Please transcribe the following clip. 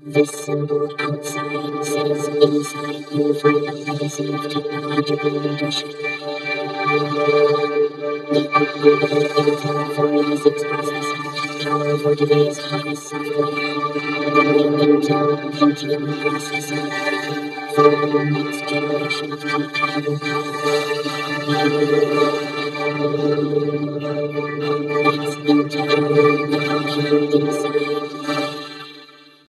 This symbol outside says inside you find a legacy of technological leadership. The Intel 486 processor, power for today's hottest software. The Intel Pentium processor for the next generation of COPPA. That's Intel, the computer inside.